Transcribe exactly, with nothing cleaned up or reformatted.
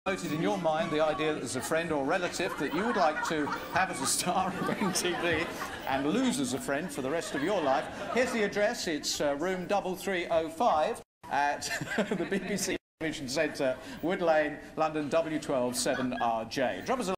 Noted in your mind the idea that there's a friend or relative that you would like to have as a star of M T V and lose as a friend for the rest of your life. Here's the address. It's uh, room double three oh five at the B B C Television Centre, Wood Lane, London, W twelve seven R J. Drop us a